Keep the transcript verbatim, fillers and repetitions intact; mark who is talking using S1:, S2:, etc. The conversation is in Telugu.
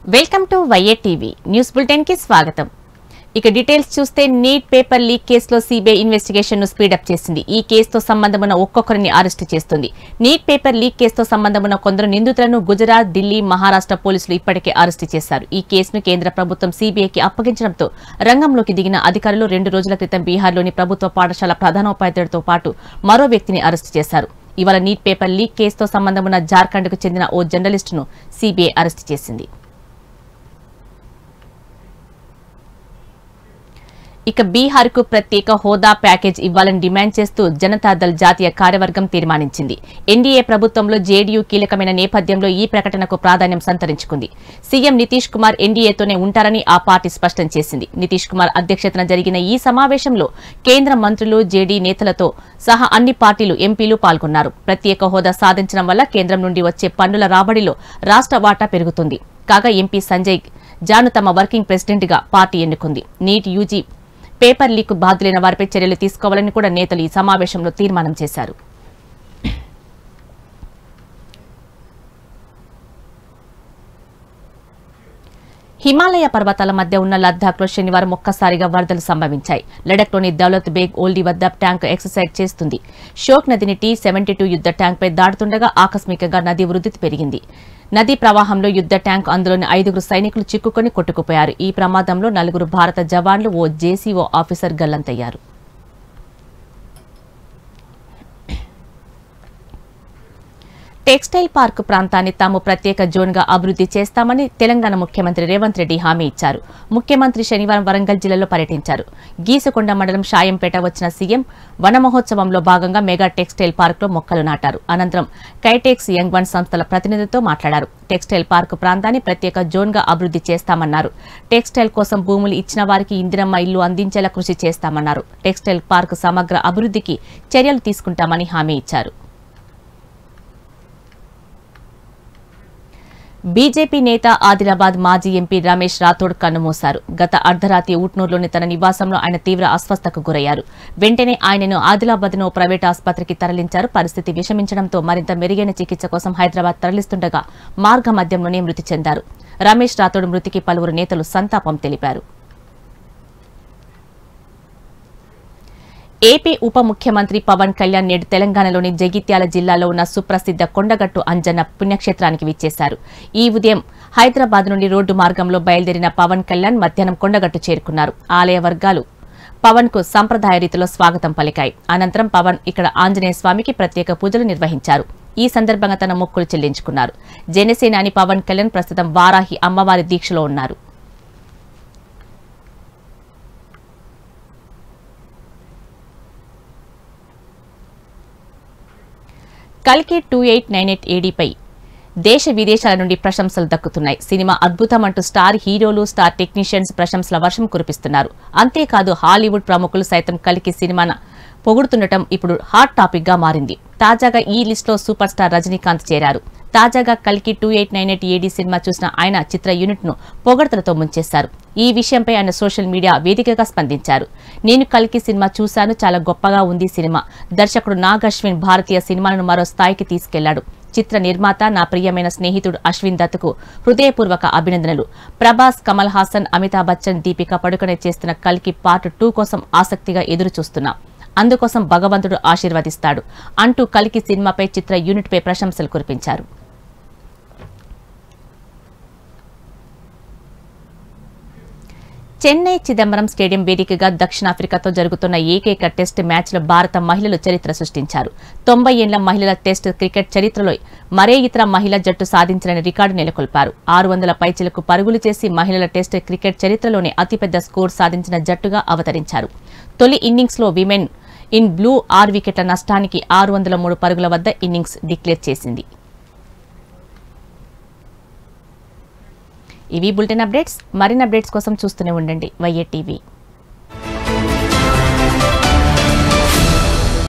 S1: Welcome to YA TV news bulletin కి స్వాగతం. ఇక డీటెయిల్స్ చూస్తే నీట్ పేపర్ లీక్ కేసులో సీబీఐ ఇన్వెస్టిగేషన్ ను స్పీడప్ చేసింది. ఈ కేసుతో సంబంధమున్న ఒక్కొక్కరిని అరెస్టు చేస్తుంది. నీట్ పేపర్ లీక్ కేసుతో సంబంధమున్న కొందరు నిందితులను గుజరాత్, ఢిల్లీ, మహారాష్ట్ర పోలీసులు ఇప్పటికే అరెస్టు చేశారు. ఈ కేసును కేంద్ర ప్రభుత్వం సీబీఐకి అప్పగించడంతో రంగంలోకి దిగిన అధికారులు రెండు రోజుల క్రితం బీహార్లోని ప్రభుత్వ పాఠశాల ప్రధానోపాధ్యాయుడితో పాటు మరో వ్యక్తిని అరెస్టు చేశారు. ఇవాళ నీట్ పేపర్ లీక్ కేసుతో సంబంధమున్న జార్ఖండ్కు చెందిన ఓ జర్నలిస్టును సీబీఐ అరెస్టు చేసింది. ఇక బీహార్ కు ప్రత్యేక హోదా ప్యాకేజ్ ఇవ్వాలని డిమాండ్ చేస్తూ జనతాదళ్ జాతీయ కార్యవర్గం తీర్మానించింది. ఎన్డీఏ ప్రభుత్వంలో జేడీయూ కీలకమైన నేపథ్యంలో ఈ ప్రకటనకు ప్రాధాన్యం సంతరించుకుంది. సీఎం నితీష్ కుమార్ ఎన్డీఏతోనే ఉంటారని ఆ పార్టీ స్పష్టం చేసింది. నితీష్ కుమార్ అధ్యక్షతన జరిగిన ఈ సమావేశంలో కేంద్ర మంత్రులు, జేడీ నేతలతో సహా అన్ని పార్టీలు, ఎంపీలు పాల్గొన్నారు. ప్రత్యేక హోదా సాధించడం వల్ల కేంద్రం నుండి వచ్చే పన్నుల రాబడిలో రాష్ట్ర వాటా పెరుగుతుంది. కాగా ఎంపీ సంజయ్ జాను తమ వర్కింగ్ ప్రెసిడెంట్ గా పార్టీ ఎన్నుకుంది. నీట్ యూజీ పేపర్ లీక్ బాధ్యులైన వారిపై చర్యలు తీసుకోవాలని కూడా నేతలు ఈ సమావేశంలో తీర్మానం చేశారు. హిమాలయ పర్వతాల మధ్య ఉన్న లద్దాఖ్లో శనివారం ఒక్కసారిగా వరదలు సంభవించాయి. లడఖ్లోని దౌలత్ బేగ్ ఓల్డీ వద్ద ట్యాంక్ ఎక్సర్సైజ్ చేస్తుంది. షోక్ నదిని టీ సెవెంటీ టూ యుద్ద ట్యాంక్పై దాటుతుండగా ఆకస్మికంగా నది వృద్ధి పెరిగింది. నదీ ప్రవాహంలో యుద్ద ట్యాంక్ అందులోని ఐదుగురు సైనికులు చిక్కుకొని కొట్టుకుపోయారు. ఈ ప్రమాదంలో నలుగురు భారత జవాన్లు, ఓ జేసీఓ ఆఫీసర్ గల్లంతయ్యారు. టెక్స్టైల్ పార్క్ ప్రాంతాన్ని తాము ప్రత్యేక జోన్ గా అభివృద్ది చేస్తామని తెలంగాణ ముఖ్యమంత్రి రేవంత్ రెడ్డి హామీ ఇచ్చారు. ముఖ్యమంత్రి శనివారం వరంగల్ జిల్లాలో పర్యటించారు. గీసుకొండ మండలం షాయంపేట వచ్చిన సీఎం వన మహోత్సవంలో భాగంగా మెగా టెక్స్టైల్ పార్క్ లో మొక్కలు నాటారు. అనంతరం కైటెక్స్, యంగ్ వన్ సంస్థల ప్రతినిధులతో మాట్లాడారు. టెక్స్టైల్ పార్క్ ప్రాంతాన్ని ప్రత్యేక జోన్ గా అభివృద్ది చేస్తామన్నారు. టెక్స్టైల్ కోసం భూములు ఇచ్చిన వారికి ఇందిరమ్మ ఇల్లు అందించేలా కృషి చేస్తామన్నారు. టెక్స్టైల్ పార్క్ సమగ్ర అభివృద్దికి చర్యలు తీసుకుంటామని హామీ ఇచ్చారు. బీజేపీ నేత, ఆదిలాబాద్ మాజీ ఎంపీ రమేష్ రాథోడ్ కన్నుమూశారు. గత అర్ధరాత్రి ఊట్నూరులోని తన నివాసంలో ఆయన తీవ్ర అస్వస్థతకు గురయ్యారు. వెంటనే ఆయనను ఆదిలాబాద్ను ప్రైవేట్ ఆసుపత్రికి తరలించారు. పరిస్థితి విషమించడంతో మరింత మెరుగైన చికిత్స కోసం హైదరాబాద్ తరలిస్తుండగా మార్గ మధ్యంలోనే మృతి చెందారు. రమేష్ రాథోడ్ మృతికి పలువురు నేతలు సంతాపం తెలిపారు. ఏపీ ఉప ముఖ్యమంత్రి పవన్ కళ్యాణ్ నేడు తెలంగాణలోని జగిత్యాల జిల్లాలో ఉన్న సుప్రసిద్ధ కొండగట్టు అంజన్న పుణ్యక్షేత్రానికి విచ్చేశారు. ఈ ఉదయం హైదరాబాద్ నుండి రోడ్డు మార్గంలో బయలుదేరిన పవన్ కళ్యాణ్ మధ్యాహ్నం కొండగట్టు చేరుకున్నారు. ఆలయ వర్గాలు పవన్ కు సంప్రదాయ రీతిలో స్వాగతం పలికాయి. అనంతరం పవన్ ఇక్కడ ఆంజనేయ స్వామికి ప్రత్యేక పూజలు నిర్వహించారు. ఈ సందర్భంగా తన మొక్కులు చెల్లించుకున్నారు. జనసేనాని పవన్ కళ్యాణ్ ప్రస్తుతం వారాహి అమ్మవారి దీక్షలో ఉన్నారు. కల్కి టూ ఎయిట్ నైన్ ఎయిట్ ఏడీపై దేశ విదేశాల నుండి ప్రశంసలు దక్కుతున్నాయి. సినిమా అద్భుతం అంటూ స్టార్ హీరోలు, స్టార్ టెక్నీషియన్స్ ప్రశంసల వర్షం కురిపిస్తున్నారు. అంతేకాదు హాలీవుడ్ ప్రముఖులు సైతం కల్కి సినిమాను పొగుడుతుండటం ఇప్పుడు హాట్ టాపిక్ గా మారింది. తాజాగా ఈ లిస్టులో సూపర్ స్టార్ రజనీకాంత్ చేరారు. తాజాగా కల్కి two eight nine eight AD cinema చూసిన ఆయన చిత్ర యూనిట్ ను పొగడ్తలతో ముంచేశారు. ఈ విషయంపై ఆయన సోషల్ మీడియా వేదికగా స్పందించారు. నేను కల్కి సినిమా చూశాను, చాలా గొప్పగా ఉంది సినిమా. దర్శకుడు నాగ్ అశ్విన్ భారతీయ సినిమాలను మరో స్థాయికి తీసుకెళ్లాడు. చిత్ర నిర్మాత, నా ప్రియమైన స్నేహితుడు అశ్విన్ దత్ కు హృదయపూర్వక అభినందనలు. ప్రభాస్, కమల్ హాసన్, అమితాబ్ బచ్చన్, దీపిక పడుకొనే చేస్తున్న కల్కి పార్ట్ టూ కోసం ఆసక్తిగా ఎదురు చూస్తున్నాం. అందుకోసం భగవంతుడు ఆశీర్వదిస్తాడు అంటూ కల్కి సినిమాపై చిత్ర యూనిట్ పై ప్రశంసలు కురిపించారు. చెన్నై చిదంబరం స్టేడియం వేదికగా దక్షిణాఫ్రికాతో జరుగుతున్న ఏకైక టెస్ట్ మ్యాచ్లో భారత మహిళలు చరిత్ర సృష్టించారు. తొంభై ఏళ్ల మహిళల టెస్ట్ క్రికెట్ చరిత్రలో మరే ఇతర మహిళా జట్టు సాధించలేని రికార్డు నెలకొల్పారు. ఆరు వందల పైచిలకు పరుగులు చేసి మహిళల టెస్ట్ క్రికెట్ చరిత్రలోనే అతిపెద్ద స్కోర్ సాధించిన జట్టుగా అవతరించారు. తొలి ఇన్నింగ్స్ లో విమెన్ ఇన్ బ్లూ ఆరు వికెట్ల నష్టానికి ఆరు వందల మూడు పరుగుల వద్ద ఇన్నింగ్స్ డిక్లేర్ చేసింది. ఇవి బులెటిన్ అప్డేట్స్. మరిన్ని అప్డేట్స్ కోసం చూస్తూనే ఉండండి వైఏ టీవీ.